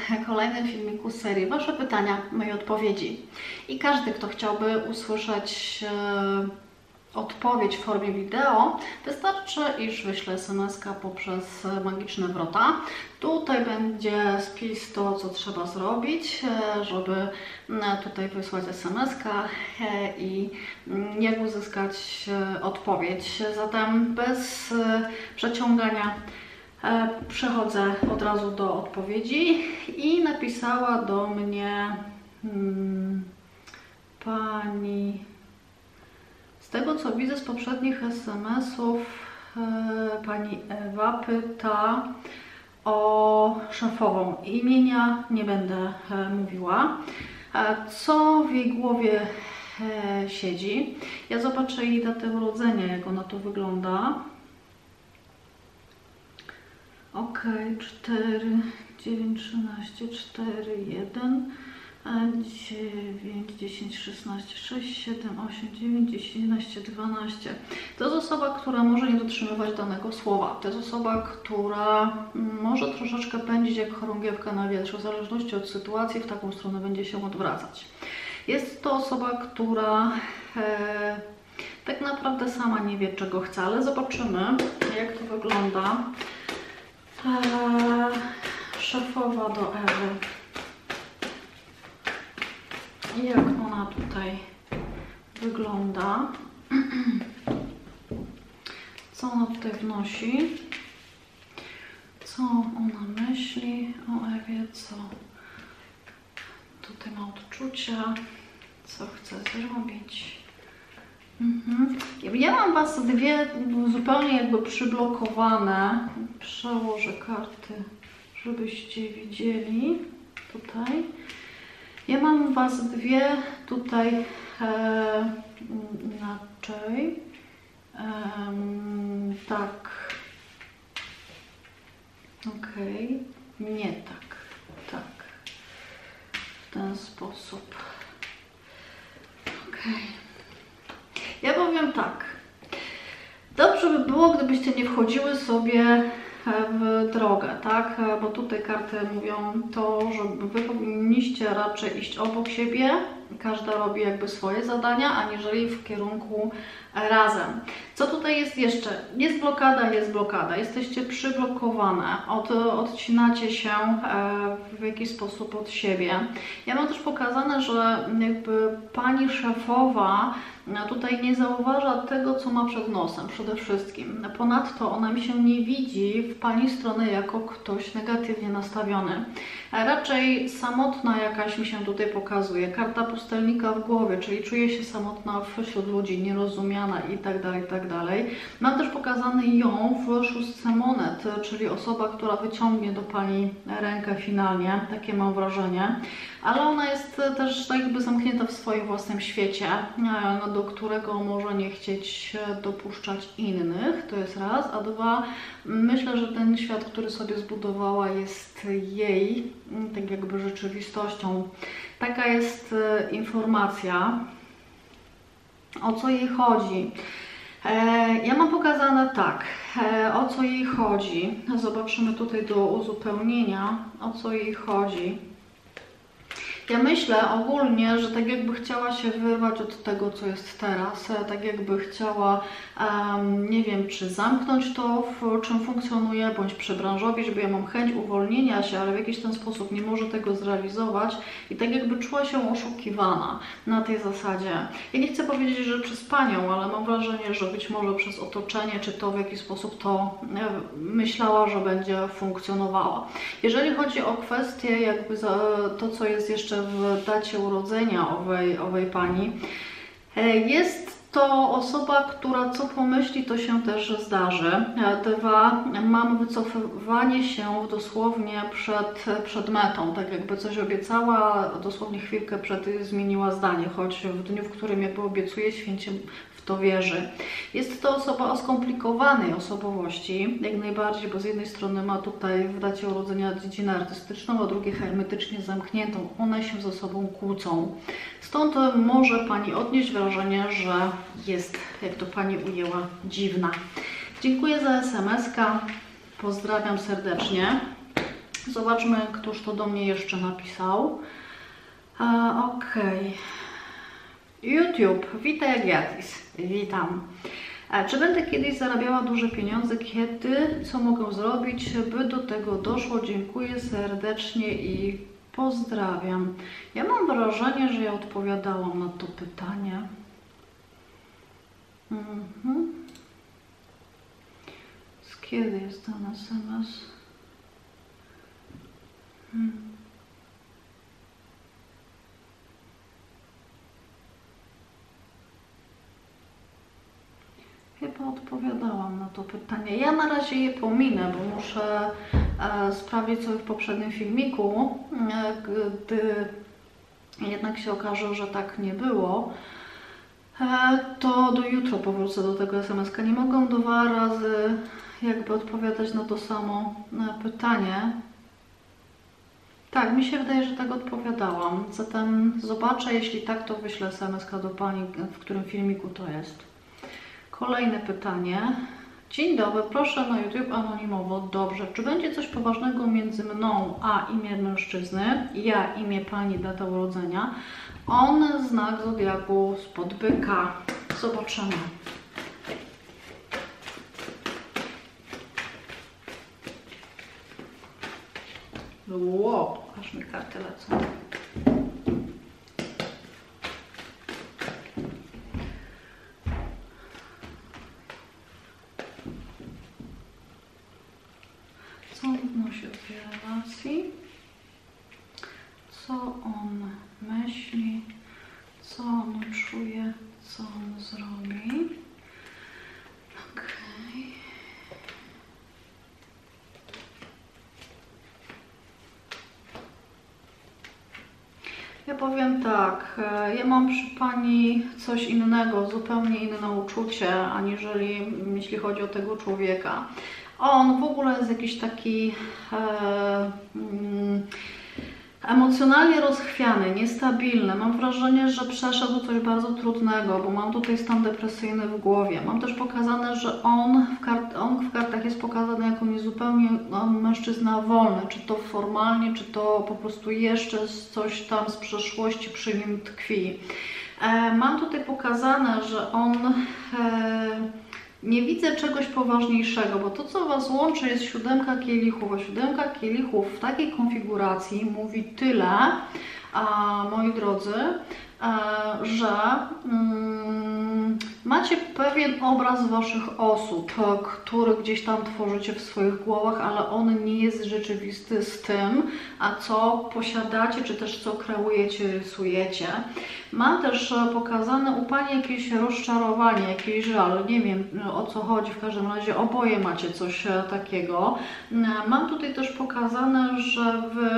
kolejnym filmiku z serii Wasze pytania, moje odpowiedzi. I każdy, kto chciałby usłyszeć odpowiedź w formie wideo, wystarczy, iż wyślę SMS-ka poprzez magiczne wrota. Tutaj będzie spis to, co trzeba zrobić, żeby tutaj wysłać SMS-ka i jak uzyskać odpowiedź. Zatem bez przeciągania przechodzę od razu do odpowiedzi i napisała do mnie pani, z tego co widzę z poprzednich SMS-ów, pani Ewa pyta o szefową. Imienia nie będę mówiła. Co w jej głowie siedzi? Ja zobaczę jej datę urodzenia, jak ona tu wygląda. Ok, 4, 9, 13, 4, 1, 9, 10, 16, 6, 7, 8, 9, 10, 11, 12. To jest osoba, która może nie dotrzymywać danego słowa. To jest osoba, która może troszeczkę pędzić jak chorągiewka na wietrze, w zależności od sytuacji, w taką stronę będzie się odwracać. Jest to osoba, która tak naprawdę sama nie wie, czego chce, ale zobaczymy, jak to wygląda. Szefowa do Ewy. I jak ona tutaj wygląda. Co ona tutaj wnosi. Co ona myśli o Ewie. Co tutaj ma odczucia. Co chce zrobić. Ja mam Was dwie zupełnie jakby przyblokowane. Przełożę karty, żebyście widzieli. Tutaj. Ja mam Was dwie tutaj inaczej. Tak. Ok. Nie tak. Tak. W ten sposób. Ok. Ja powiem tak, dobrze by było, gdybyście nie wchodziły sobie w drogę, tak? Bo tutaj karty mówią to, że wy powinniście raczej iść obok siebie, każda robi jakby swoje zadania, aniżeli w kierunku razem. Co tutaj jest jeszcze? Jest blokada, jesteście przyblokowane, odcinacie się w jakiś sposób od siebie. Ja mam też pokazane, że jakby pani szefowa tutaj nie zauważa tego, co ma przed nosem przede wszystkim. Ponadto ona mi się nie widzi w pani stronę jako ktoś negatywnie nastawiony. Raczej samotna jakaś mi się tutaj pokazuje. Karta pustelnika w głowie, czyli czuje się samotna wśród ludzi, nierozumiana itd., itd. Mam też pokazany ją w szóstce monet, czyli osoba, która wyciągnie do pani rękę finalnie. Takie mam wrażenie. Ale ona jest też tak jakby zamknięta w swoim własnym świecie, do którego może nie chcieć dopuszczać innych, to jest raz, a dwa, myślę, że ten świat, który sobie zbudowała, jest jej tak jakby rzeczywistością. Taka jest informacja, o co jej chodzi. Ja mam pokazane tak, o co jej chodzi. Zobaczymy tutaj do uzupełnienia, o co jej chodzi. Ja myślę ogólnie, że tak jakby chciała się wyrwać od tego, co jest teraz, tak jakby chciała, nie wiem, czy zamknąć to, w czym funkcjonuje, bądź przebranżowić, bo ja mam chęć uwolnienia się, ale w jakiś ten sposób nie może tego zrealizować i tak jakby czuła się oszukiwana na tej zasadzie. Ja nie chcę powiedzieć, że przez panią, ale mam wrażenie, że być może przez otoczenie, czy to w jakiś sposób to myślała, że będzie funkcjonowała. Jeżeli chodzi o kwestię jakby to, co jest jeszcze w dacie urodzenia owej pani, jest to osoba, która co pomyśli, to się też zdarzy. Dwa, mam wycofywanie się dosłownie przed metą, tak jakby coś obiecała, dosłownie chwilkę przed zmieniła zdanie, choć w dniu, w którym jakby obiecuje, święcie w to wierzy. Jest to osoba o skomplikowanej osobowości, jak najbardziej, bo z jednej strony ma tutaj w dacie urodzenia dziedzinę artystyczną, a drugie hermetycznie zamkniętą. One się ze sobą kłócą. Stąd może Pani odnieść wrażenie, że jest, jak to Pani ujęła, dziwna. Dziękuję za SMS-ka. Pozdrawiam serdecznie. Zobaczmy, któż to do mnie jeszcze napisał. Okej. YouTube, witaj Agatis. Witam. Czy będę kiedyś zarabiała duże pieniądze? Kiedy? Co mogę zrobić, by do tego doszło? Dziękuję serdecznie i pozdrawiam. Ja mam wrażenie, że ja odpowiadałam na to pytanie. Z kiedy jest ten SMS? Chyba odpowiadałam na to pytanie. Ja na razie je pominę, bo muszę sprawdzić sobie w poprzednim filmiku, gdy jednak się okaże, że tak nie było, to do jutro powrócę do tego SMS-ka. Nie mogę 2 razy jakby odpowiadać na to samo pytanie. Tak, mi się wydaje, że tak odpowiadałam. Zatem zobaczę, jeśli tak, to wyślę SMS-ka do Pani, w którym filmiku to jest. Kolejne pytanie. Dzień dobry, proszę na YouTube anonimowo. Dobrze. Czy będzie coś poważnego między mną a imię mężczyzny? Ja imię Pani, data urodzenia. On znak zodiaku spod byka. Zobaczymy. Wow, aż mi karty lecą. Co on wnosi w tej relacji? Co on myśli? Co on czuje? Co on zrobi? Okej. Ja powiem tak, ja mam przy Pani coś innego, zupełnie inne uczucie, aniżeli jeśli chodzi o tego człowieka. On w ogóle jest jakiś taki emocjonalnie rozchwiany, niestabilny. Mam wrażenie, że przeszedł coś bardzo trudnego, bo mam tutaj stan depresyjny w głowie. Mam też pokazane, że on w kartach jest pokazany jako niezupełnie mężczyzna wolny, czy to formalnie, czy to po prostu jeszcze coś tam z przeszłości przy nim tkwi. Mam tutaj pokazane, że on nie widzę czegoś poważniejszego, bo to, co Was łączy, jest 7 kielichów, a 7 kielichów w takiej konfiguracji mówi tyle, moi drodzy, że macie pewien obraz Waszych osób, który gdzieś tam tworzycie w swoich głowach, ale on nie jest rzeczywisty z tym, a co posiadacie, czy też co kreujecie, rysujecie. Mam też pokazane u Pani jakieś rozczarowanie, jakiś żal, nie wiem o co chodzi, w każdym razie oboje macie coś takiego. Mam tutaj też pokazane, że Wy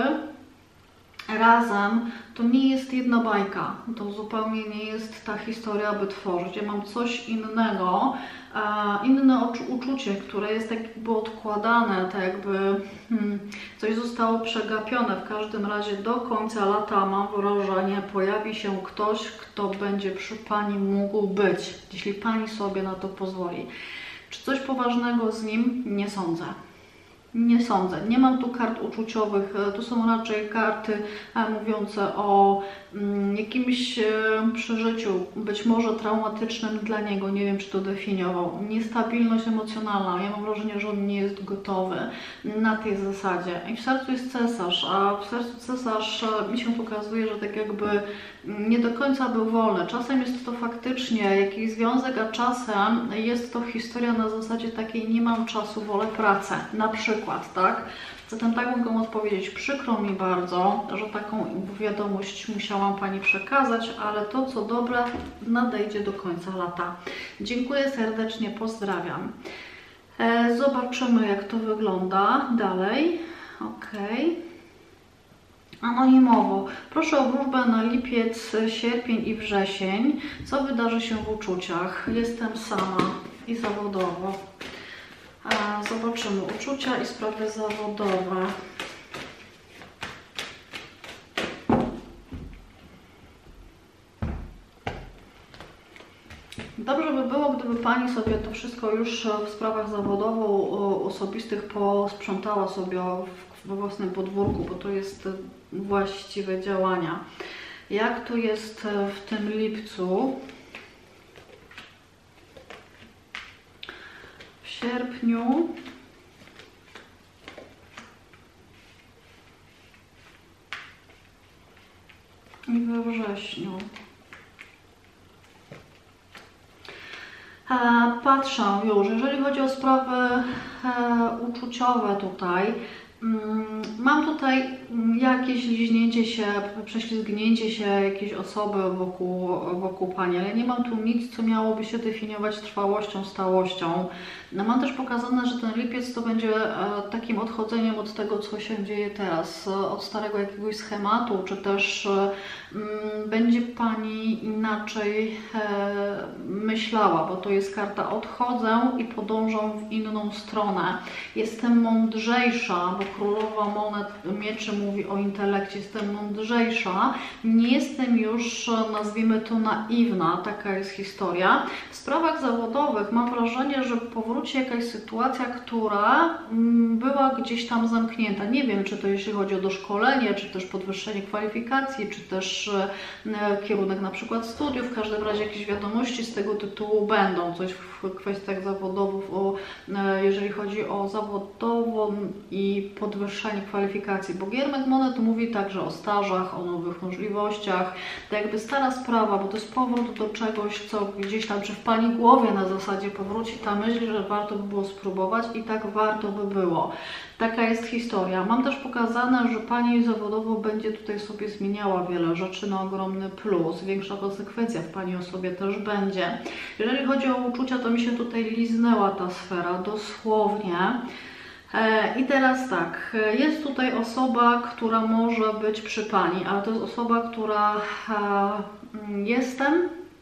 razem to nie jest jedna bajka, to zupełnie nie jest ta historia, by tworzyć. Ja mam coś innego, inne uczucie, które jest tak jakby odkładane, tak jakby coś zostało przegapione. W każdym razie do końca lata mam wrażenie, pojawi się ktoś, kto będzie przy Pani mógł być, jeśli Pani sobie na to pozwoli. Czy coś poważnego z nim? Nie sądzę. Nie sądzę. Nie mam tu kart uczuciowych. Tu są raczej karty mówiące o jakimś przeżyciu, być może traumatycznym dla niego. Nie wiem, czy to definiował. Niestabilność emocjonalna. Ja mam wrażenie, że on nie jest gotowy na tej zasadzie. I w sercu jest cesarz, a w sercu cesarz mi się pokazuje, że tak jakby nie do końca był wolny. Czasem jest to faktycznie jakiś związek, a czasem jest to historia na zasadzie takiej: nie mam czasu, wolę pracę. Na przykład, tak? Zatem tak mogę odpowiedzieć. Przykro mi bardzo, że taką wiadomość musiałam Pani przekazać, ale to, co dobre, nadejdzie do końca lata. Dziękuję serdecznie, pozdrawiam. Zobaczymy, jak to wygląda dalej. Okej. Anonimowo. Proszę o wróżbę na lipiec, sierpień i wrzesień. Co wydarzy się w uczuciach? Jestem sama i zawodowo. Zobaczymy uczucia i sprawy zawodowe. Dobrze by było, było, gdyby Pani sobie to wszystko już w sprawach zawodowo-osobistych posprzątała sobie we własnym podwórku, bo to jest właściwe działania. Jak to jest w tym lipcu? W sierpniu i we wrześniu. Patrzę już, jeżeli chodzi o sprawy uczuciowe tutaj, mam tutaj jakieś liźnięcie się, prześlizgnięcie się jakiejś osoby wokół Pani, ale nie mam tu nic, co miałoby się definiować trwałością, stałością. Mam też pokazane, że ten lipiec to będzie takim odchodzeniem od tego, co się dzieje teraz, od starego jakiegoś schematu, czy też będzie Pani inaczej myślała, bo to jest karta odchodzę i podążam w inną stronę. Jestem mądrzejsza, bo królowa monet mieczy mówi o intelekcie, jestem mądrzejsza, nie jestem już, nazwijmy to, naiwna, taka jest historia. W sprawach zawodowych mam wrażenie, że powróci jakaś sytuacja, która była gdzieś tam zamknięta. Nie wiem, czy to jeśli chodzi o doszkolenie, czy też podwyższenie kwalifikacji, czy też kierunek na przykład studiów. W każdym razie jakieś wiadomości z tego tytułu będą. Coś w kwestiach zawodowych, jeżeli chodzi o zawodową i podwyższanie kwalifikacji. Bo Giermek Monet mówi także o stażach, o nowych możliwościach. To jakby stara sprawa, bo to jest powrót do czegoś, co gdzieś tam, czy w Pani głowie na zasadzie powróci ta myśl, że warto by było spróbować i tak warto by było. Taka jest historia. Mam też pokazane, że Pani zawodowo będzie tutaj sobie zmieniała wiele rzeczy na ogromny plus. Większa konsekwencja w Pani osobie też będzie. Jeżeli chodzi o uczucia, to mi się tutaj liznęła ta sfera, dosłownie. I teraz tak, jest tutaj osoba, która może być przy Pani, ale to jest osoba, która jestem,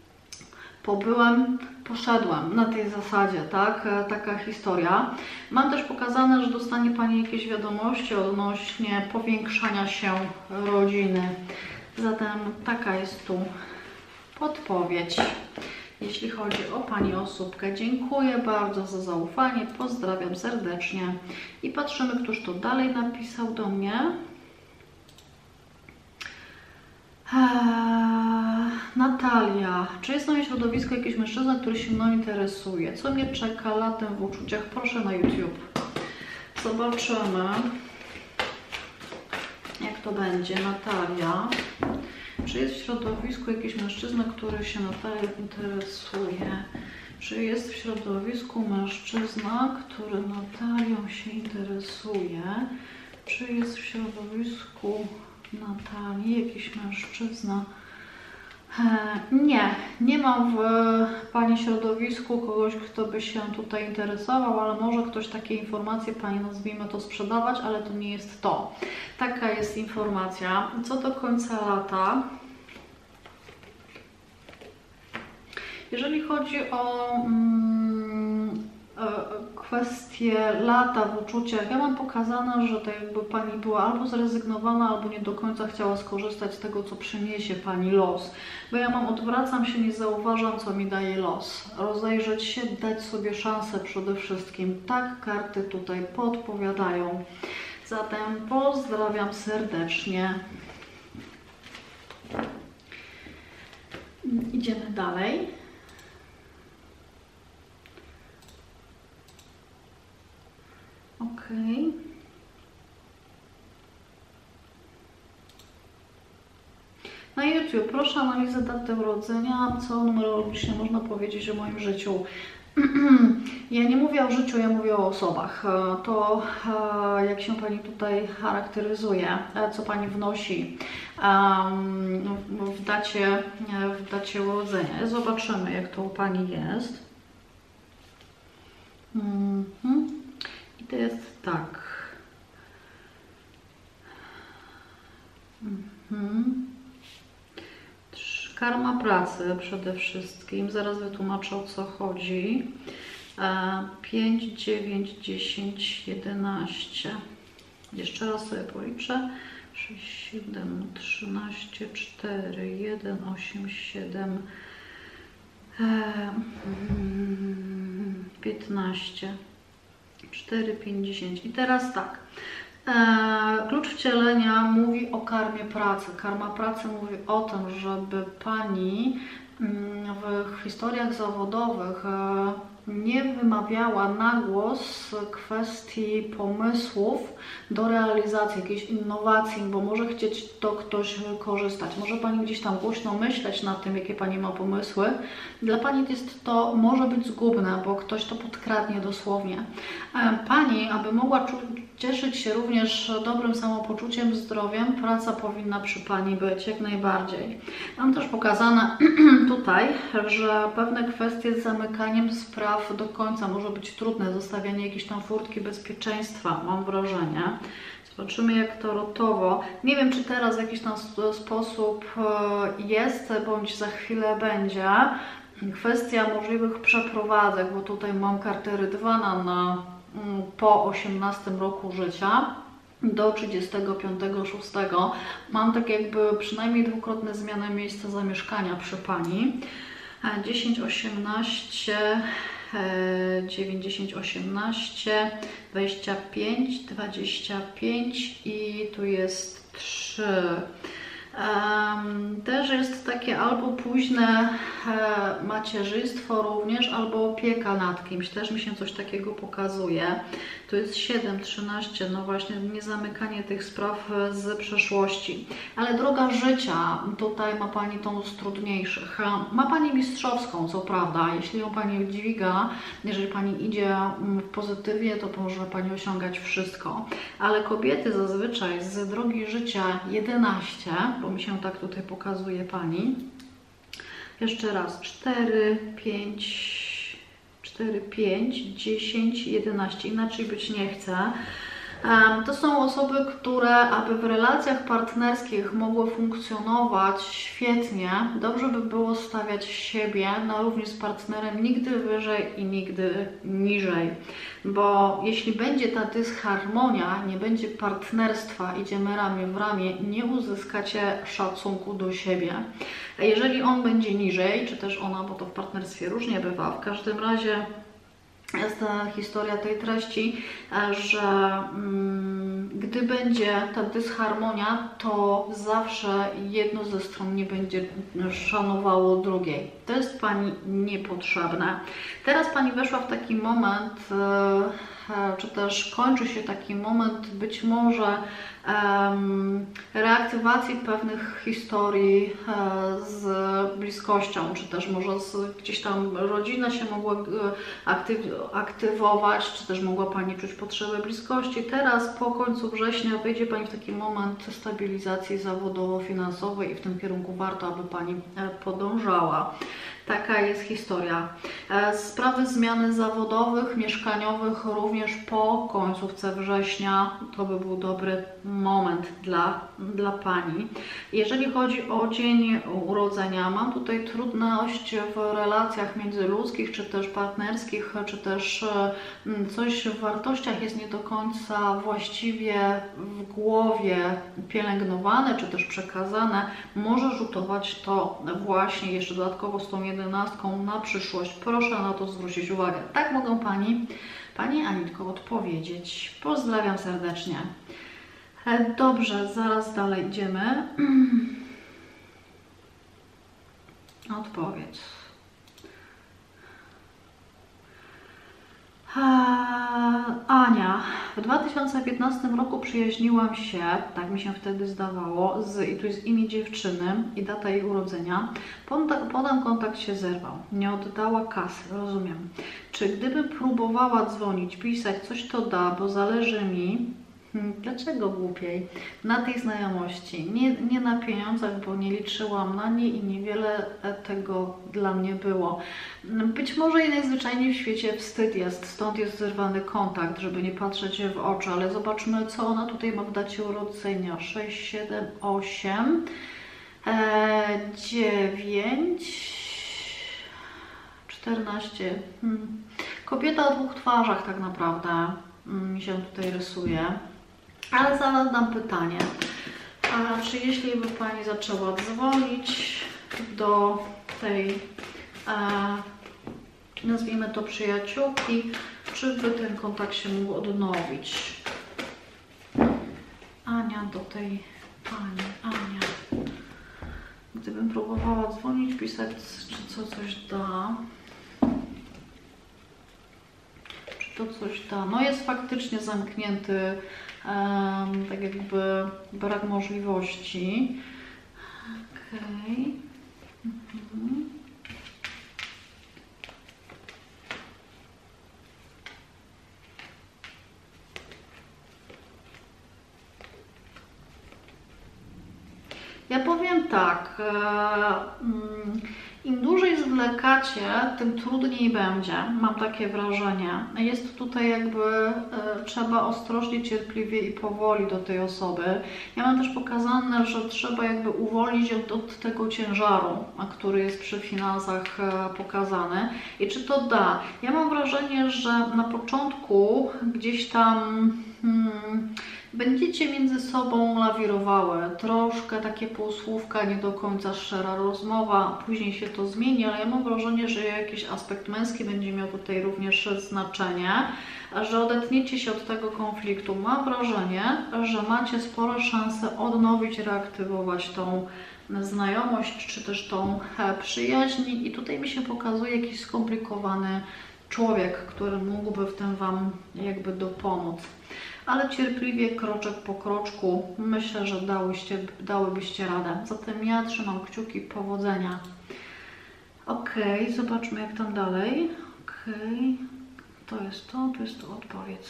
pobyłem, poszedłem na tej zasadzie, tak? Taka historia. Mam też pokazane, że dostanie Pani jakieś wiadomości odnośnie powiększania się rodziny. Zatem taka jest tu podpowiedź, jeśli chodzi o Pani osóbkę. Dziękuję bardzo za zaufanie, pozdrawiam serdecznie i patrzymy, któż to dalej napisał do mnie. Natalia, czy jest w moim środowisku jakiś mężczyzna, który się mną interesuje? Co mnie czeka latem w uczuciach? Proszę na YouTube. Zobaczymy, jak to będzie. Natalia, czy jest w środowisku jakiś mężczyzna, który się Natalią interesuje? Czy jest w środowisku mężczyzna, który Natalią się interesuje? Czy jest w środowisku Natalii jakiś mężczyzna? Nie mam w Pani środowisku kogoś, kto by się tutaj interesował, ale może ktoś takie informacje Pani, nazwijmy to, sprzedawać, ale to nie jest to. Taka jest informacja. Co do końca lata, jeżeli chodzi o kwestie lata w uczuciach, ja mam pokazane, że to jakby Pani była albo zrezygnowana, albo nie do końca chciała skorzystać z tego, co przyniesie Pani los. Bo ja mam, odwracam się, nie zauważam, co mi daje los. Rozejrzeć się, dać sobie szansę przede wszystkim. Tak karty tutaj podpowiadają. Zatem pozdrawiam serdecznie. Idziemy dalej. Okej. Na YouTube proszę analizę daty urodzenia, co numerologicznie można powiedzieć o moim życiu. Ja nie mówię o życiu, ja mówię o osobach. To, jak się Pani tutaj charakteryzuje, co Pani wnosi w dacie urodzenia. Zobaczymy, jak to u Pani jest. I to jest tak. Karma pracy przede wszystkim. Zaraz wytłumaczę, o co chodzi. 5, 9, 10, 11. Jeszcze raz sobie policzę. 6, 7, 13, 4, 1, 8, 7, 15, 4, 5, 10. I teraz tak. Klucz wcielenia mówi o karmie pracy. Karma pracy mówi o tym, żeby Pani w historiach zawodowych nie wymawiała na głos kwestii pomysłów do realizacji, jakiejś innowacji, bo może chcieć to ktoś wykorzystać. Może Pani gdzieś tam głośno myśleć nad tym, jakie Pani ma pomysły. Dla Pani to może być zgubne, bo ktoś to podkradnie dosłownie. Pani, aby mogła cieszyć się również dobrym samopoczuciem, zdrowiem, praca powinna przy Pani być jak najbardziej. Mam też pokazane tutaj, że pewne kwestie z zamykaniem spraw do końca może być trudne, zostawianie jakiejś tam furtki bezpieczeństwa, mam wrażenie. Zobaczymy, jak to rotowo. Nie wiem, czy teraz w jakiś tam sposób jest, bądź za chwilę będzie. Kwestia możliwych przeprowadzek, bo tutaj mam kartę Rydwana po 18 roku życia do 35,6. Mam tak jakby przynajmniej dwukrotne zmiany miejsca zamieszkania przy Pani. 10, 18, 9, 10, 18, 25, 25 i tu jest 3. Też jest takie albo późne macierzyństwo również, albo opieka nad kimś. Też mi się coś takiego pokazuje. To jest 7, 13, no właśnie nie zamykanie tych spraw z przeszłości. Ale droga życia, tutaj ma Pani tą z trudniejszych. Ma Pani mistrzowską, co prawda, jeśli ją Pani dźwiga, jeżeli Pani idzie w pozytywie, to może Pani osiągać wszystko. Ale kobiety zazwyczaj z drogi życia 11, bo mi się tak tutaj pokazuje Pani. Jeszcze raz, 4, 5, 4, 5, 10, 11, inaczej być nie chce. To są osoby, które aby w relacjach partnerskich mogły funkcjonować świetnie, dobrze by było stawiać siebie na równi z partnerem nigdy wyżej i nigdy niżej. Bo jeśli będzie ta dysharmonia, nie będzie partnerstwa, idziemy ramię w ramię, nie uzyskacie szacunku do siebie. A jeżeli on będzie niżej, czy też ona, bo to w partnerstwie różnie bywa, w każdym razie jest ta historia tej treści, że gdy będzie ta dysharmonia, to zawsze jedno ze stron nie będzie szanowało drugiej. To jest Pani niepotrzebne. Teraz Pani weszła w taki moment, czy też kończy się taki moment być może reaktywacji pewnych historii z bliskością, czy też może gdzieś tam rodzina się mogła aktywować, czy też mogła Pani czuć potrzebę bliskości. Teraz po końcu września wejdzie Pani w taki moment stabilizacji zawodowo-finansowej i w tym kierunku warto, aby Pani podążała. Taka jest historia. Sprawy zmiany zawodowych, mieszkaniowych również po końcówce września to by był dobry moment dla Pani. Jeżeli chodzi o dzień urodzenia, mam tutaj trudność w relacjach międzyludzkich, czy też partnerskich, czy też coś w wartościach jest nie do końca właściwie w głowie pielęgnowane, czy też przekazane. Może rzutować to właśnie jeszcze dodatkowo z tą 11 na przyszłość. Proszę na to zwrócić uwagę. Tak mogę Pani Anitko odpowiedzieć. Pozdrawiam serdecznie. Dobrze, zaraz dalej idziemy. Odpowiedź. Ania, w 2015 roku przyjaźniłam się, tak mi się wtedy zdawało, i tu jest imię dziewczyny i data jej urodzenia. Potem kontakt się zerwał. Nie oddała kasy, rozumiem. Czy gdybym próbowała dzwonić, pisać, coś to da, bo zależy mi. Dlaczego głupiej? Na tej znajomości. Nie na pieniądzach, bo nie liczyłam na nie i niewiele tego dla mnie było. Być może jej najzwyczajniej w świecie wstyd jest, stąd jest zerwany kontakt, żeby nie patrzeć w oczy, ale zobaczmy, co ona tutaj ma w dacie urodzenia. 6, 7, 8, 9, 14. Kobieta o dwóch twarzach tak naprawdę mi się tutaj rysuje. Ale zadam pytanie, czy jeśli by Pani zaczęła dzwonić do tej nazwijmy to przyjaciółki, czy by ten kontakt się mógł odnowić. Ania do tej pani, Ania. Gdybym próbowała dzwonić, pisać, czy co coś da. Czy to coś da? No jest faktycznie zamknięty, tak jakby brak możliwości. Okej. Ja powiem tak, im dłużej zwlekacie, tym trudniej będzie, mam takie wrażenie. Jest tutaj jakby, trzeba ostrożnie, cierpliwie i powoli do tej osoby. Ja mam też pokazane, że trzeba jakby uwolnić ją od tego ciężaru, który jest przy finansach pokazany. I czy to da? Ja mam wrażenie, że na początku gdzieś tam będziecie między sobą lawirowały, troszkę takie półsłówka, nie do końca szczera rozmowa, później się to zmieni, ale ja mam wrażenie, że jakiś aspekt męski będzie miał tutaj również znaczenie, że odetniecie się od tego konfliktu. Mam wrażenie, że macie spore szanse odnowić, reaktywować tą znajomość, czy też tą przyjaźń i tutaj mi się pokazuje jakiś skomplikowany człowiek, który mógłby w tym Wam jakby dopomóc. Ale cierpliwie, kroczek po kroczku, myślę, że dałybyście radę. Zatem ja trzymam kciuki, powodzenia. Ok, zobaczmy jak tam dalej. Ok, to jest to odpowiedź.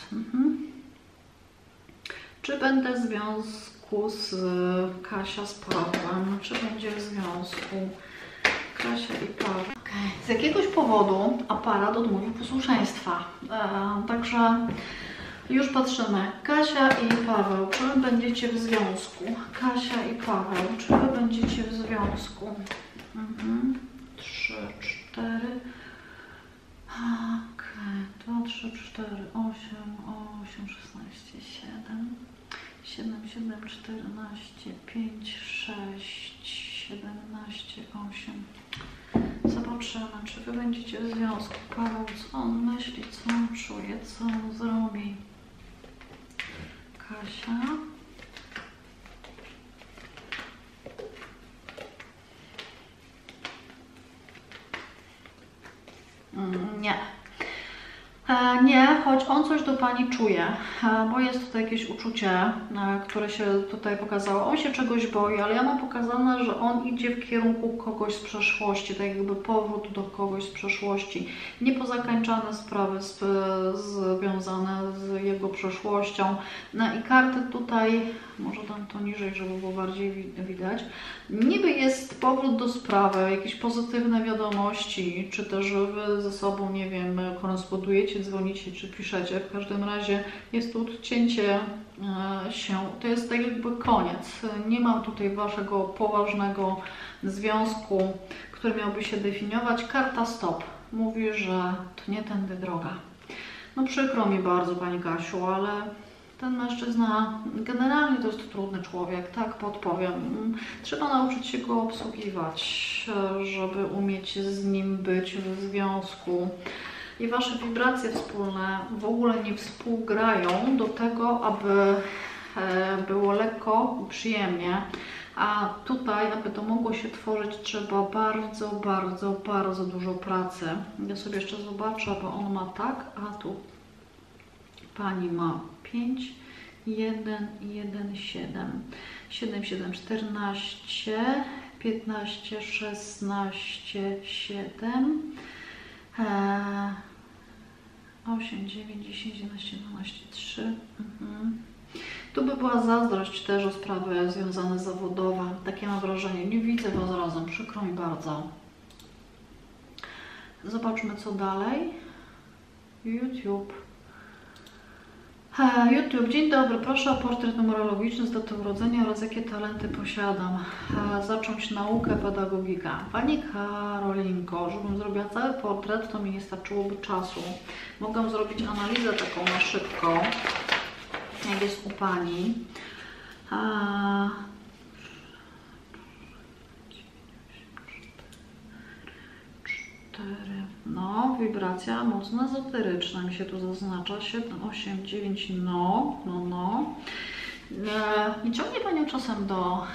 Czy będę w związku z Kasia z Pawłem? Czy będzie w związku Kasia i Paweł? Okay. Z jakiegoś powodu aparat odmówił posłuszeństwa. Także już patrzymy. Kasia i Paweł, czy wy będziecie w związku? Kasia i Paweł, czy wy będziecie w związku? 3, 4. Okej, 2, 3, 4, 8, 16, 7, 7, 14, 5, 6, 17, 8. Zobaczymy, czy wy będziecie w związku. Paweł, co on myśli, co on czuje, co on zrobi. Kasia. Nie. Nie, choć on coś do Pani czuje, bo jest tutaj jakieś uczucie, które się tutaj pokazało. On się czegoś boi, ale ja mam pokazane, że on idzie w kierunku kogoś z przeszłości, tak jakby powrót do kogoś z przeszłości. Niepozakańczane sprawy związane z jego przeszłością. I karty tutaj, może dam to niżej, żeby było bardziej widać. Niby jest powrót do sprawy, jakieś pozytywne wiadomości, czy też wy ze sobą, nie wiem, korespondujecie, dzwonicie, czy piszecie. W każdym razie jest tu odcięcie się. To jest tak jakby koniec. Nie mam tutaj waszego poważnego związku, który miałby się definiować. Karta stop mówi, że to nie tędy droga. No przykro mi bardzo, Pani Kasiu, ale ten mężczyzna generalnie to jest trudny człowiek, tak podpowiem. Trzeba nauczyć się go obsługiwać, żeby umieć z nim być w związku. I wasze wibracje wspólne w ogóle nie współgrają do tego, aby było lekko i przyjemnie. A tutaj, aby to mogło się tworzyć, trzeba bardzo, bardzo, bardzo dużo pracy. Ja sobie jeszcze zobaczę, bo on ma tak, a tu Pani ma 5, 1, 1, 7, 7, 7, 14, 15, 16, 7, 8, 9, 10, 11, 12, 3. Tu by była zazdrość też o sprawy związane zawodowe. Takie mam wrażenie. Nie widzę was razem. Przykro mi bardzo. Zobaczmy co dalej. YouTube. YouTube, dzień dobry, proszę o portret numerologiczny z datą urodzenia oraz jakie talenty posiadam. Zacząć naukę, pedagogika. Pani Karolinko, żebym zrobiła cały portret, to mi nie starczyłoby czasu. Mogę zrobić analizę taką na szybko, jak jest u Pani. No, wibracja mocno ezoteryczna mi się tu zaznacza. 7, 8, 9, no. Nie ciągnie Panią czasem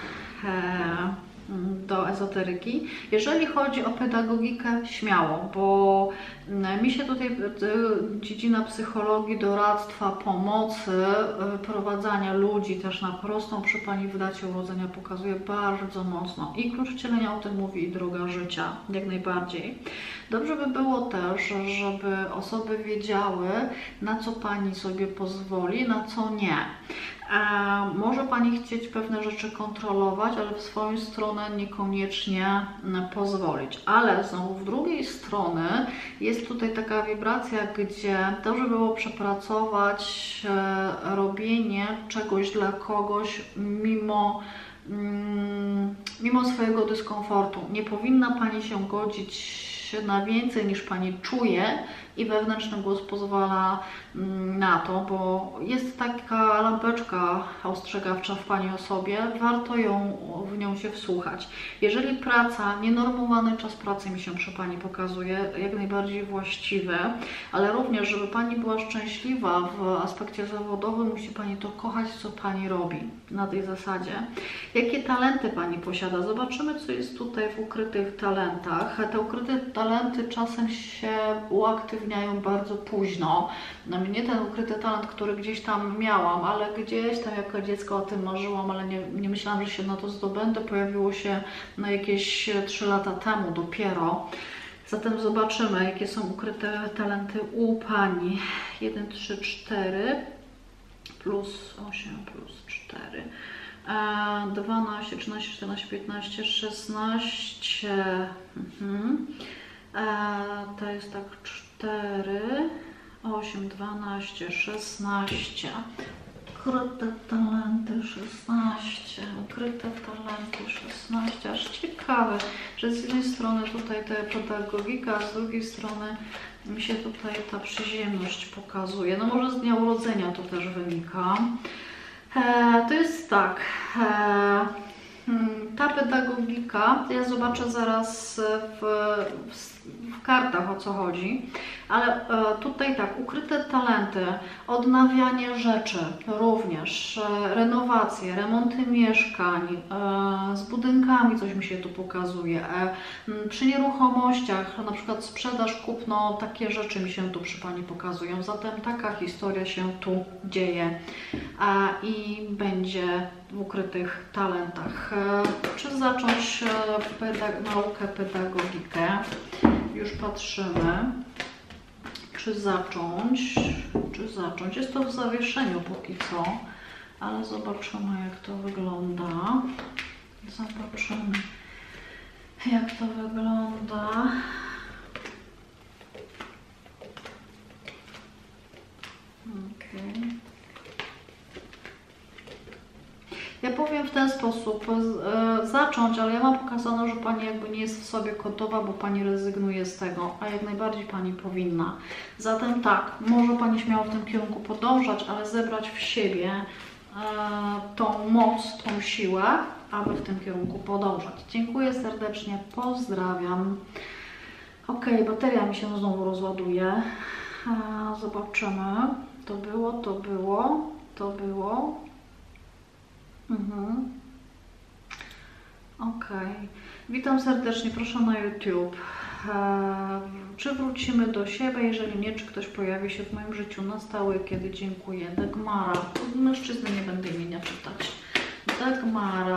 do ezoteryki. Jeżeli chodzi o pedagogikę, śmiało, bo mi się tutaj dziedzina psychologii, doradztwa, pomocy, prowadzenia ludzi też na prostą przy Pani w dacie urodzenia pokazuje bardzo mocno. I klucz wcielenia o tym mówi, i droga życia, jak najbardziej. Dobrze by było też, żeby osoby wiedziały, na co Pani sobie pozwoli, na co nie. Może Pani chcieć pewne rzeczy kontrolować, ale w swoją stronę niekoniecznie pozwolić. Ale znowu w drugiej strony jest tutaj taka wibracja, gdzie dobrze było przepracować robienie czegoś dla kogoś mimo swojego dyskomfortu. Nie powinna Pani się godzić na więcej niż Pani czuje i wewnętrzny głos pozwala na to, bo jest taka lampeczka ostrzegawcza w Pani osobie, warto w nią się wsłuchać. Jeżeli praca, nienormowany czas pracy mi się przy Pani pokazuje, jak najbardziej właściwy, ale również, żeby Pani była szczęśliwa w aspekcie zawodowym, musi Pani to kochać, co Pani robi na tej zasadzie. Jakie talenty Pani posiada? Zobaczymy, co jest tutaj w ukrytych talentach. Te ukryte talenty czasem się uaktywniają bardzo późno. Mnie ten ukryty talent, który gdzieś tam miałam, ale gdzieś tam jako dziecko o tym marzyłam, ale nie myślałam, że się na to zdobędę, pojawiło się na jakieś 3 lata temu dopiero. Zatem zobaczymy, jakie są ukryte talenty u Pani. 1, 3, 4 plus 8 plus 4. 12, 13, 14, 15, 16. To jest tak 4, 8, 12, 16. Ukryte talenty 16. Ukryte talenty 16. Aż ciekawe, że z jednej strony tutaj ta pedagogika, a z drugiej strony mi się tutaj ta przyziemność pokazuje. No może z dnia urodzenia to też wynika. To jest tak. Ta pedagogika, ja zobaczę zaraz w kartach, o co chodzi, ale tutaj tak, ukryte talenty, odnawianie rzeczy również, renowacje, remonty mieszkań, z budynkami coś mi się tu pokazuje, przy nieruchomościach, na przykład sprzedaż, kupno, takie rzeczy mi się tu przy Pani pokazują, zatem taka historia się tu dzieje i będzie w ukrytych talentach. Czy zacząć naukę, pedagogikę? Już patrzymy. Czy zacząć? Jest to w zawieszeniu póki co, ale zobaczymy, jak to wygląda. Zobaczymy, jak to wygląda. Okay. Ja powiem w ten sposób, zacząć, ale ja mam pokazane, że Pani jakby nie jest w sobie gotowa, bo Pani rezygnuje z tego, a jak najbardziej Pani powinna. Zatem tak, może Pani śmiało w tym kierunku podążać, ale zebrać w siebie tą moc, tą siłę, aby w tym kierunku podążać. Dziękuję serdecznie, pozdrawiam. Ok, bateria mi się znowu rozładuje. Zobaczymy. To było. Ok. Witam serdecznie, proszę na YouTube. Czy wrócimy do siebie? Jeżeli nie, czy ktoś pojawi się w moim życiu na stałe? Kiedy? Dziękuję. Dagmara. Mężczyzny nie będę imienia czytać. Dagmara.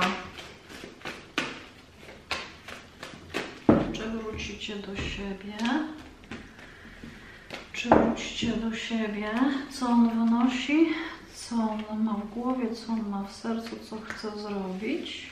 Czy wrócicie do siebie? Czy wrócicie do siebie? Co on wynosi? Co on ma w głowie, co on ma w sercu, co chce zrobić?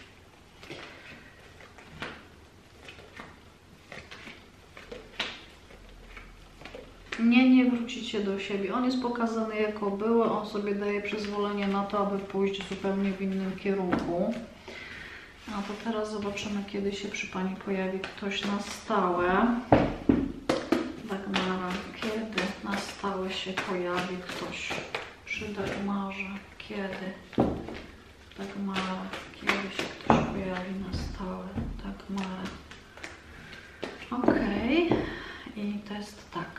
Nie wrócicie do siebie. On jest pokazany jako były, on sobie daje przyzwolenie na to, aby pójść zupełnie w innym kierunku. A to teraz zobaczymy, kiedy się przy Pani pojawi ktoś na stałe. Dagmara, kiedy na stałe się pojawi ktoś przy Dagmarze? Kiedy? Dagmara, kiedy się ktoś pojawi na stałe? Dagmara. Okej. I to jest tak.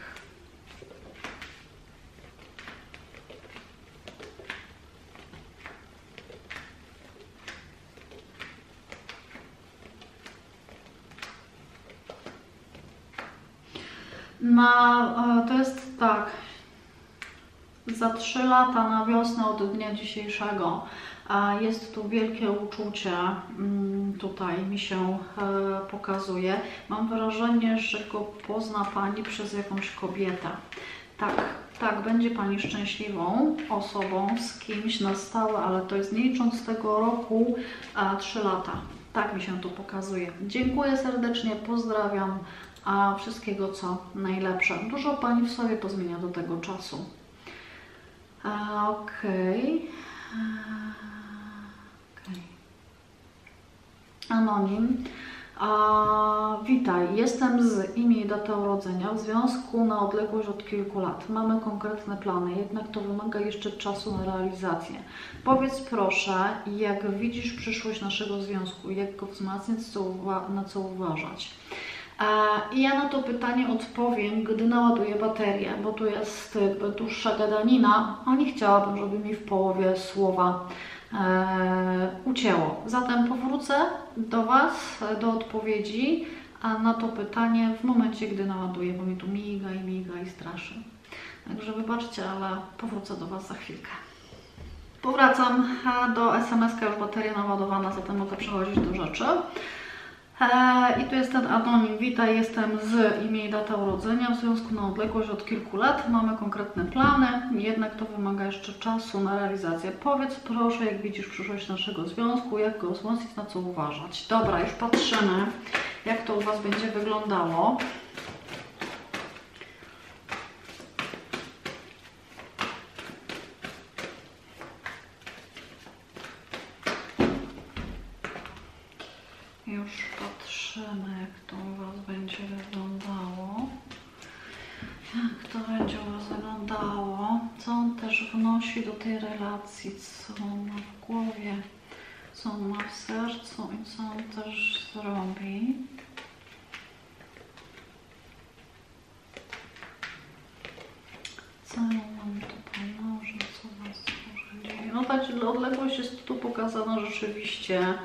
To jest tak. Za 3 lata na wiosnę od dnia dzisiejszego jest tu wielkie uczucie, tutaj mi się pokazuje. Mam wrażenie, że go pozna Pani przez jakąś kobietę. Tak, będzie Pani szczęśliwą osobą, z kimś na stałe, ale to jest nie licząc z tego roku 3 lata. Tak mi się tu pokazuje. Dziękuję serdecznie, pozdrawiam, a wszystkiego co najlepsze. Dużo Pani w sobie pozmienia do tego czasu. Okej. Anonim. Witaj, jestem z imię i datę urodzenia w związku na odległość od kilku lat. Mamy konkretne plany, jednak to wymaga jeszcze czasu na realizację. Powiedz proszę, jak widzisz przyszłość naszego związku, jak go wzmacniać, na co uważać. I ja na to pytanie odpowiem, gdy naładuję baterię, bo tu jest dłuższa gadanina, a nie chciałabym, żeby mi w połowie słowa ucięło. Zatem powrócę do Was, do odpowiedzi na to pytanie w momencie, gdy naładuję, bo mi tu miga i straszy. Także wybaczcie, ale powrócę do Was za chwilkę. Powracam do SMS-ka, już bateria naładowana, zatem mogę przechodzić do rzeczy. I tu jest ten anonim. Witaj, jestem z imię i data urodzenia w związku na odległość od kilku lat. Mamy konkretne plany, jednak to wymaga jeszcze czasu na realizację. Powiedz proszę, jak widzisz przyszłość naszego związku, jak go wzmocnić, na co uważać. Dobra, już patrzymy, jak to u Was będzie wyglądało. Już patrzymy, jak to u Was będzie wyglądało. Jak to będzie u Was wyglądało. Co on też wnosi do tej relacji, co on ma w głowie, co on ma w sercu i co on też zrobi. Co on tu pomoże, co Was może. No ta odległość jest tu pokazana rzeczywiście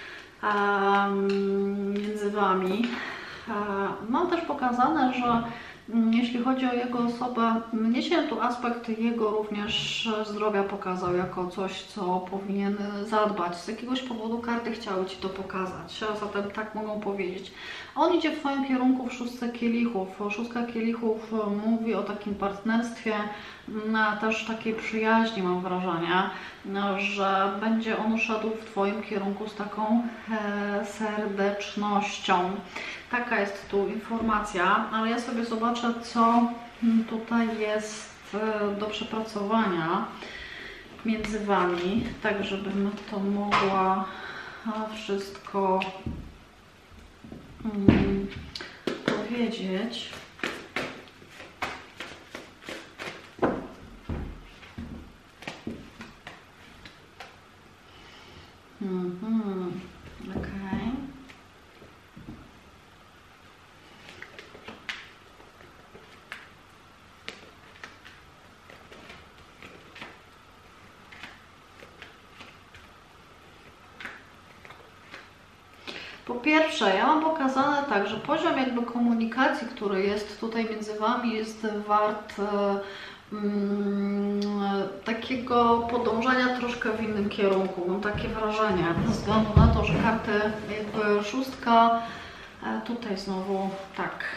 między Wami. Mam też pokazane, że jeśli chodzi o jego osobę, mnie się tu aspekt jego również zdrowia pokazał jako coś, co powinien zadbać. Z jakiegoś powodu karty chciały Ci to pokazać, a zatem tak mogą powiedzieć. On idzie w Twoim kierunku w 6 kielichów. 6 kielichów mówi o takim partnerstwie, też takiej przyjaźni, mam wrażenie, że będzie on szedł w Twoim kierunku z taką serdecznością. Taka jest tu informacja, ale ja sobie zobaczę, co tutaj jest do przepracowania między Wami, tak żebym to mogła wszystko powiedzieć. Okej. Po pierwsze, ja mam pokazane tak, że poziom jakby komunikacji, który jest tutaj między Wami, jest wart takiego podążania troszkę w innym kierunku. Mam takie wrażenie, ze względu na to, że karty jakby 6, tutaj znowu tak,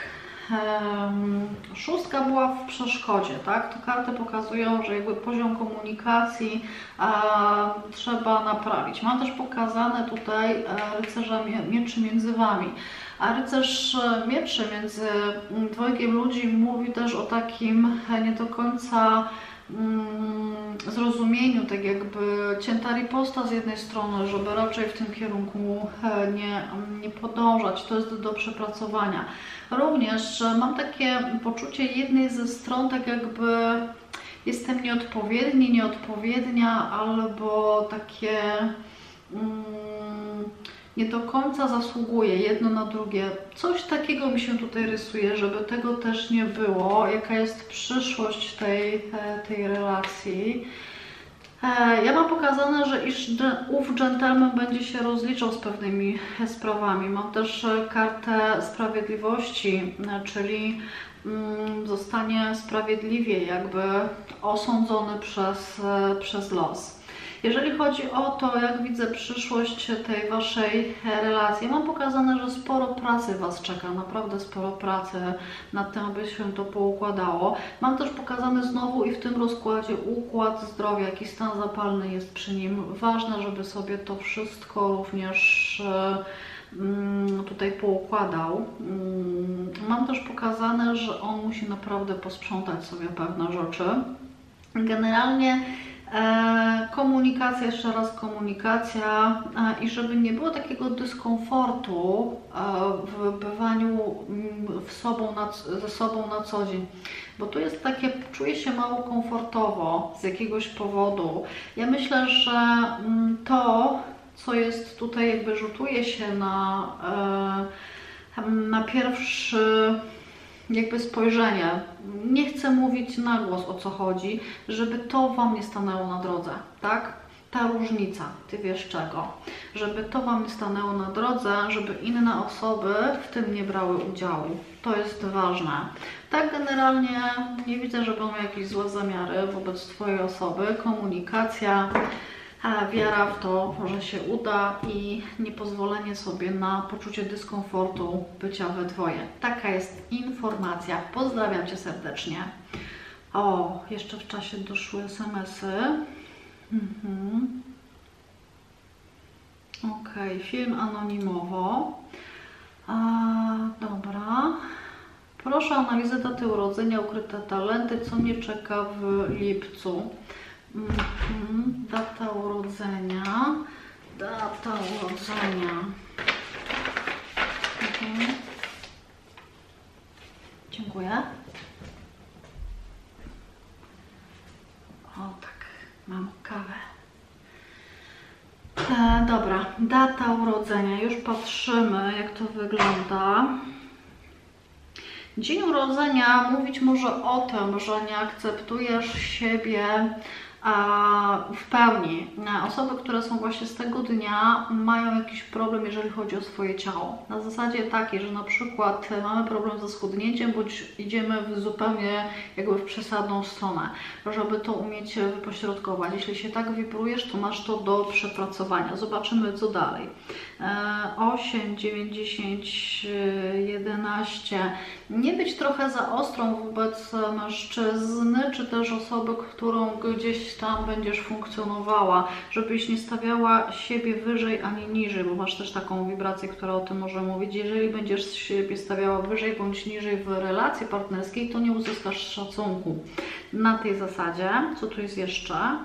6 była w przeszkodzie, tak? To karty pokazują, że jakby poziom komunikacji trzeba naprawić. Mam też pokazane tutaj rycerza mieczy między Wami. A rycerz mieczy między dwojgiem ludzi mówi też o takim nie do końca zrozumieniu, tak jakby cięta riposta z jednej strony, żeby raczej w tym kierunku nie podążać. To jest do przepracowania. Również mam takie poczucie jednej ze stron, tak jakby jestem nieodpowiedni, nieodpowiednia, albo takie nie do końca zasługuje jedno na drugie. Coś takiego mi się tutaj rysuje, żeby tego też nie było. Jaka jest przyszłość tej relacji? Ja mam pokazane, że ów dżentelmen będzie się rozliczał z pewnymi sprawami. Mam też kartę sprawiedliwości, czyli zostanie sprawiedliwie jakby osądzony przez los. Jeżeli chodzi o to, jak widzę przyszłość tej Waszej relacji, mam pokazane, że sporo pracy Was czeka, naprawdę sporo pracy nad tym, aby się to poukładało. Mam też pokazane znowu i w tym rozkładzie układ zdrowia, jaki stan zapalny jest przy nim. Ważne, żeby sobie to wszystko również tutaj poukładał. Mam też pokazane, że on musi naprawdę posprzątać sobie pewne rzeczy. Generalnie komunikacja, jeszcze raz komunikacja i żeby nie było takiego dyskomfortu w bywaniu ze sobą na co dzień, bo tu jest takie, czuję się mało komfortowo z jakiegoś powodu. Ja myślę, że to, co jest tutaj, jakby rzutuje się na pierwszy jakby spojrzenie. Nie chcę mówić na głos, o co chodzi, żeby to Wam nie stanęło na drodze, tak? Ta różnica, Ty wiesz czego. Żeby to Wam nie stanęło na drodze, żeby inne osoby w tym nie brały udziału. To jest ważne. Tak generalnie nie widzę, żeby on miał jakieś złe zamiary wobec Twojej osoby. Komunikacja, wiara w to, że się uda i niepozwolenie sobie na poczucie dyskomfortu bycia we dwoje. Taka jest informacja. Pozdrawiam Cię serdecznie. O, jeszcze w czasie doszły SMS-y. Ok, film anonimowo. Dobra. Proszę o analizę daty urodzenia, ukryte talenty, co mnie czeka w lipcu. Data urodzenia. Dziękuję. O tak, mam kawę. Dobra, data urodzenia. Już patrzymy, jak to wygląda. Dzień urodzenia mówić może o tym, że nie akceptujesz siebie w pełni. Osoby, które są właśnie z tego dnia, mają jakiś problem, jeżeli chodzi o swoje ciało. Na zasadzie takiej, że na przykład mamy problem ze schudnięciem, bądź idziemy zupełnie jakby w przesadną stronę, żeby to umieć wypośrodkować. Jeśli się tak wibrujesz, to masz to do przepracowania. Zobaczymy, co dalej. 8, 9, 10, 11. Nie być trochę za ostrą wobec mężczyzny, czy też osoby, którą gdzieś tam będziesz funkcjonowała, żebyś nie stawiała siebie wyżej ani niżej, bo masz też taką wibrację, która o tym może mówić. Jeżeli będziesz siebie stawiała wyżej bądź niżej w relacji partnerskiej, to nie uzyskasz szacunku. Na tej zasadzie, co tu jest jeszcze?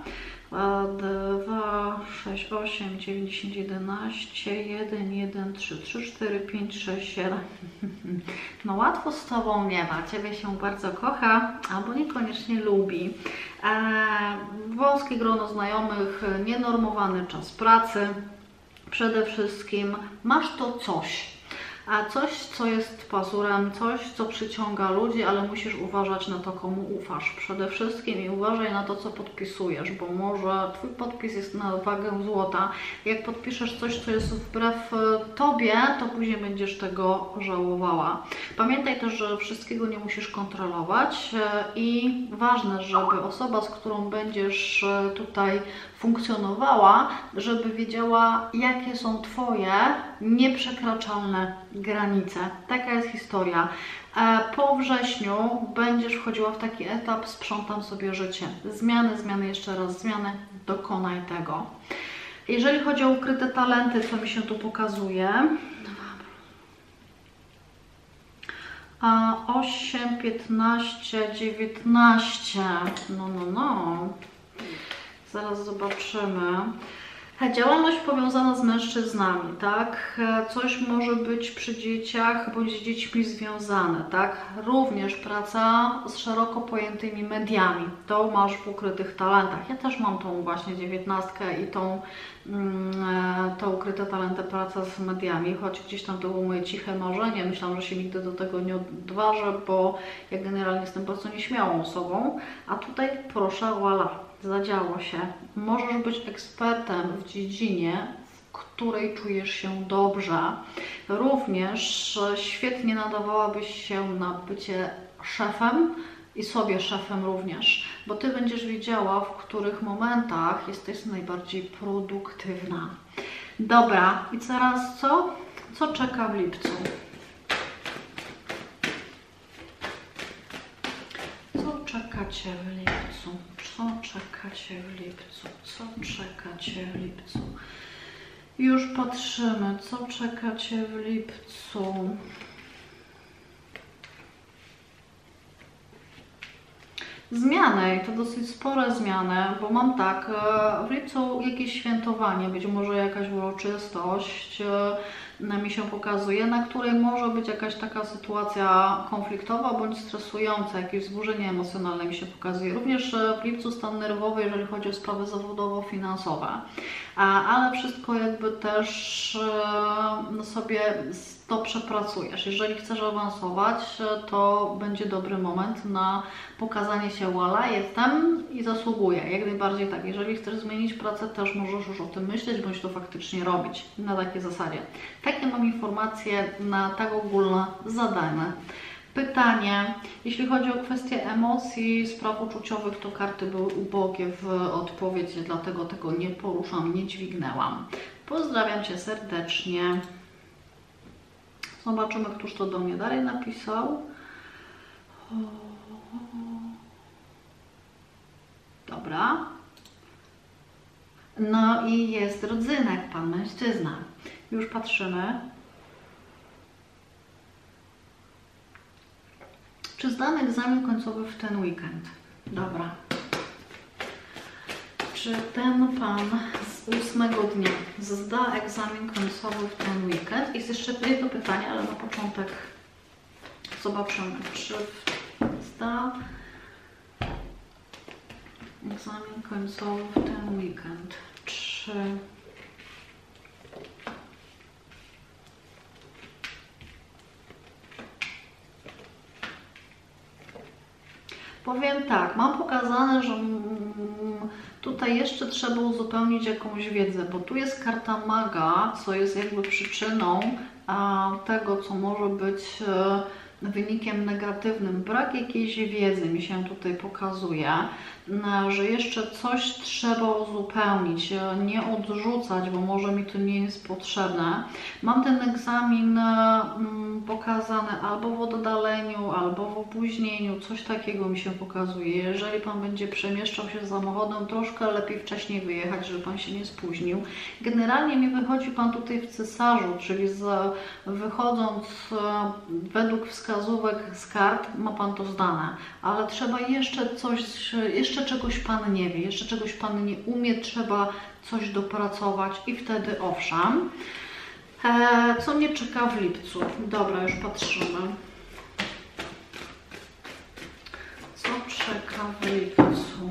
2, 6, 8, 9, 10, 11, 1, 1, 3, 3, 4, 5, 6, 7. No łatwo z Tobą nie ma. Ciebie się bardzo kocha, albo niekoniecznie lubi. Wąskie grono znajomych, nienormowany czas pracy. Przede wszystkim masz to coś. A coś, co jest pazurem, coś, co przyciąga ludzi, ale musisz uważać na to, komu ufasz. Przede wszystkim i uważaj na to, co podpisujesz, bo może Twój podpis jest na wagę złota. Jak podpiszesz coś, co jest wbrew Tobie, to później będziesz tego żałowała. Pamiętaj też, że wszystkiego nie musisz kontrolować i ważne, żeby osoba, z którą będziesz tutaj funkcjonowała, żeby wiedziała, jakie są Twoje nieprzekraczalne granice. Taka jest historia. Po wrześniu będziesz wchodziła w taki etap, sprzątam sobie życie. Zmiany, jeszcze raz zmiany, dokonaj tego. Jeżeli chodzi o ukryte talenty, co mi się tu pokazuje, 8, 15, 19, no. Zaraz zobaczymy. Działalność powiązana z mężczyznami, tak? Coś może być przy dzieciach bądź z dziećmi związane, tak? Również praca z szeroko pojętymi mediami. To masz w ukrytych talentach. Ja też mam tą właśnie 19 i to ukryte talenty praca z mediami, choć gdzieś tam to było moje ciche marzenie. Myślałam, że się nigdy do tego nie odważę, bo ja generalnie jestem bardzo nieśmiałą osobą, a tutaj proszę, voilà. Zadziało się. Możesz być ekspertem w dziedzinie, w której czujesz się dobrze. Również świetnie nadawałabyś się na bycie szefem i sobie szefem również, bo Ty będziesz wiedziała, w których momentach jesteś najbardziej produktywna. Dobra, i teraz co? Co czeka w lipcu? Co czeka Cię w lipcu? Co czeka Cię w lipcu? Co czeka Cię w lipcu? Już patrzymy, co czeka Cię w lipcu. Zmiany, i to dosyć spore zmiany, bo mam tak, w lipcu jakieś świętowanie, być może jakaś uroczystość mi się pokazuje, na której może być jakaś taka sytuacja konfliktowa bądź stresująca, jakieś wzburzenie emocjonalne mi się pokazuje. Również w lipcu stan nerwowy, jeżeli chodzi o sprawy zawodowo-finansowe, ale wszystko jakby też sobie to przepracujesz. Jeżeli chcesz awansować, to będzie dobry moment na pokazanie się, voilà, jestem i zasługuję. Jak najbardziej tak. Jeżeli chcesz zmienić pracę, też możesz już o tym myśleć, bądź to faktycznie robić. Na takiej zasadzie. Takie mam informacje na tak ogólne zadane. Pytanie. Jeśli chodzi o kwestię emocji, spraw uczuciowych, to karty były ubogie w odpowiedzi, dlatego tego nie poruszam, nie dźwignęłam. Pozdrawiam Cię serdecznie. Zobaczymy, któż to do mnie dalej napisał. Dobra. No i jest rodzynek, pan mężczyzna. Już patrzymy. Czy zdany egzamin końcowy w ten weekend? Dobra. Czy ten pan z 8 dnia zda egzamin końcowy w ten weekend? Jest jeszcze jedno pytanie, ale na początek zobaczymy, czy zda egzamin końcowy w ten weekend. Czy powiem tak, mam pokazane, że tutaj jeszcze trzeba uzupełnić jakąś wiedzę, bo tu jest karta maga, co jest jakby przyczyną tego, co może być wynikiem negatywnym. Brak jakiejś wiedzy mi się tutaj pokazuje, że jeszcze coś trzeba uzupełnić, nie odrzucać, bo może mi to nie jest potrzebne. Mam ten egzamin pokazany albo w oddaleniu, albo w opóźnieniu, coś takiego mi się pokazuje. Jeżeli Pan będzie przemieszczał się samochodem, troszkę lepiej wcześniej wyjechać, żeby Pan się nie spóźnił. Generalnie mi wychodzi Pan tutaj w cesarzu, czyli wychodząc według wskazówek z kart, ma Pan to zdane, ale trzeba jeszcze coś, jeszcze czegoś Pan nie wie, jeszcze czegoś Pan nie umie, trzeba coś dopracować i wtedy owszem. Co mnie czeka w lipcu? Dobra, już patrzymy. Co czeka w lipcu?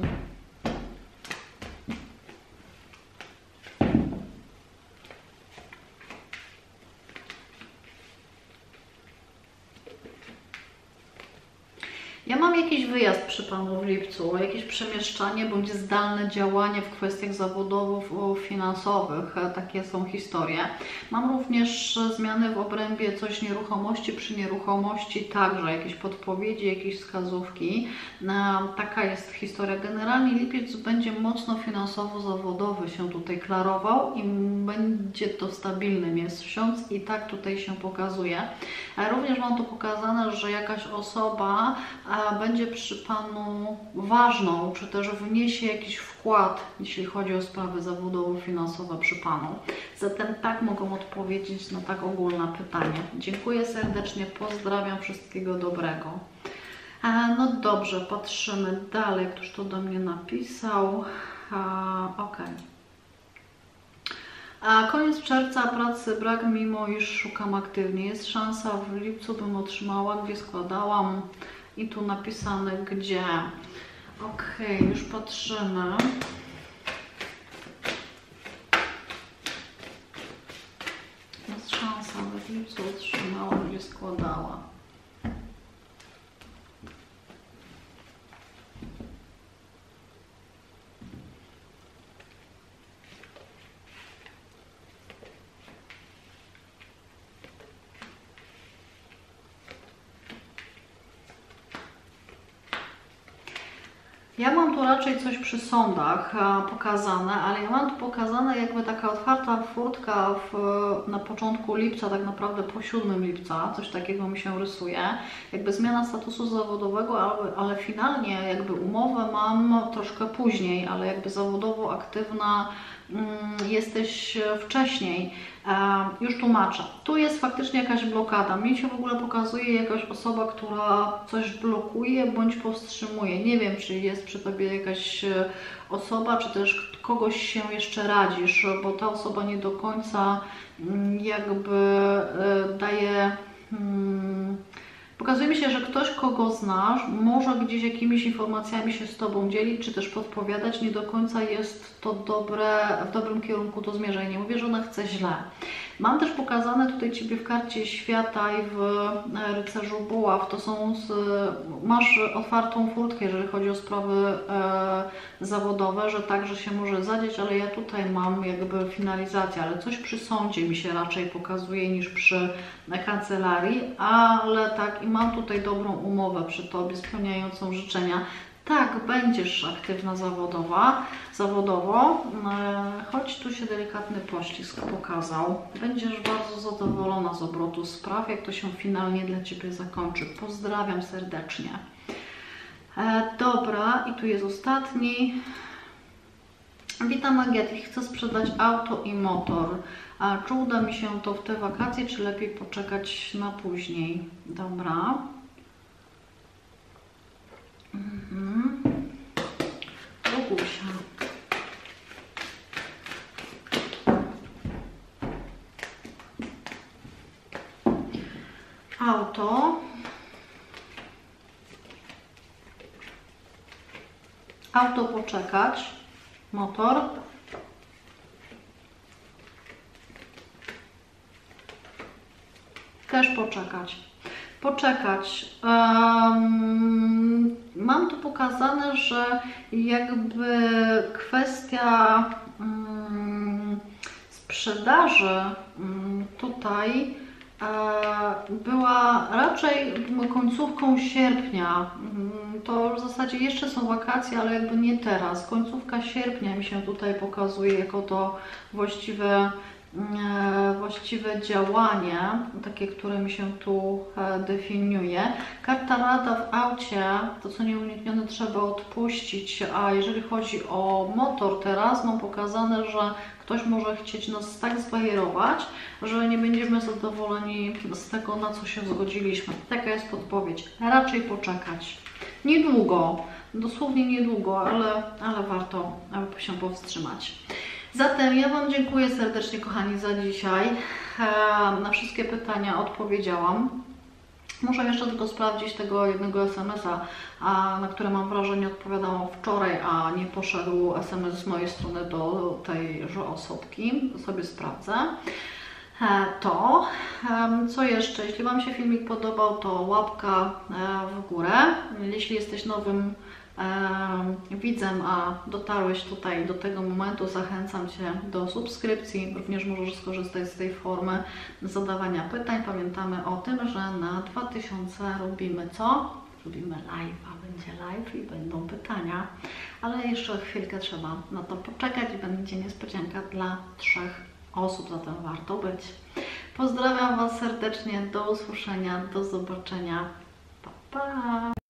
Ja mam jakiś wyjazd przy Panu w lipcu, jakieś przemieszczanie bądź zdalne działanie w kwestiach zawodowo-finansowych. Takie są historie. Mam również zmiany w obrębie coś nieruchomości, przy nieruchomości także jakieś podpowiedzi, jakieś wskazówki. Taka jest historia. Generalnie lipiec będzie mocno finansowo-zawodowy się tutaj klarował i będzie to stabilny miesiąc i tak tutaj się pokazuje. Również mam tu pokazane, że jakaś osoba będzie przy Panu ważną, czy też wniesie jakiś wkład, jeśli chodzi o sprawy zawodowo-finansowe przy Panu. Zatem tak mogą odpowiedzieć na tak ogólne pytanie. Dziękuję serdecznie, pozdrawiam, wszystkiego dobrego. No dobrze, patrzymy dalej, któż to do mnie napisał. Ok. A koniec czerwca, pracy brak, mimo iż szukam aktywnie. Jest szansa, w lipcu bym otrzymała, gdzie składałam i tu napisane gdzie. Ok, już patrzymy. Jest szansa, w lipcu otrzymała, gdzie składała. Ja mam tu raczej coś przy sądach pokazane, ale ja mam tu pokazane jakby taka otwarta furtka na początku lipca, tak naprawdę po 7 lipca, coś takiego mi się rysuje. Jakby zmiana statusu zawodowego, ale finalnie jakby umowę mam troszkę później, ale jakby zawodowo aktywna jesteś wcześniej. Już tłumaczę. Tu jest faktycznie jakaś blokada. Mnie się w ogóle pokazuje jakaś osoba, która coś blokuje bądź powstrzymuje. Nie wiem, czy jest przy Tobie jakaś osoba, czy też kogoś się jeszcze radzisz, bo ta osoba nie do końca jakby daje... Pokazuje mi się, że ktoś, kogo znasz, może gdzieś jakimiś informacjami się z Tobą dzielić, czy też podpowiadać. Nie do końca jest to w dobrym kierunku to zmierzenie. Nie mówię, że ona chce źle. Mam też pokazane tutaj Ciebie w karcie świata i w rycerzu buław. To są masz otwartą furtkę, jeżeli chodzi o sprawy zawodowe, że także się może zadzieć, ale ja tutaj mam jakby finalizację, ale coś przy sądzie mi się raczej pokazuje niż przy kancelarii, ale tak i mam tutaj dobrą umowę przy Tobie spełniającą życzenia. Tak, będziesz aktywna zawodowo, choć tu się delikatny poślizg pokazał. Będziesz bardzo zadowolona z obrotu spraw, jak to się finalnie dla Ciebie zakończy. Pozdrawiam serdecznie. Dobra, i tu jest ostatni. Witam Agietti, chcę sprzedać auto i motor. A czy uda mi się to w te wakacje, czy lepiej poczekać na później? Dobra. Bogusia. Auto. Auto poczekać. Motor. Też poczekać. Mam tu pokazane, że jakby kwestia sprzedaży tutaj była raczej końcówką sierpnia. To w zasadzie jeszcze są wakacje, ale jakby nie teraz. Końcówka sierpnia mi się tutaj pokazuje jako to właściwe działanie, takie, które mi się tu definiuje. Karta rada w aucie, to co nieuniknione trzeba odpuścić, a jeżeli chodzi o motor teraz, mam pokazane, że ktoś może chcieć nas tak zbajerować, że nie będziemy zadowoleni z tego, na co się zgodziliśmy. Taka jest podpowiedź. Raczej poczekać. Niedługo, dosłownie niedługo, ale warto się powstrzymać. Zatem ja Wam dziękuję serdecznie, kochani, za dzisiaj. Na wszystkie pytania odpowiedziałam. Muszę jeszcze tylko sprawdzić tego jednego SMS-a, na które mam wrażenie odpowiadałam wczoraj, a nie poszedł SMS z mojej strony do tejże osobki. Sobie sprawdzę. Co jeszcze? Jeśli Wam się filmik podobał, to łapka w górę. Jeśli jesteś nowym widzem, a dotarłeś tutaj do tego momentu, zachęcam Cię do subskrypcji. Również możesz skorzystać z tej formy zadawania pytań. Pamiętamy o tym, że na 2000 robimy co? Robimy live'a. Będzie live i będą pytania, ale jeszcze chwilkę trzeba na to poczekać i będzie niespodzianka dla 3 osób, zatem warto być. Pozdrawiam Was serdecznie, do usłyszenia, do zobaczenia. Pa, pa!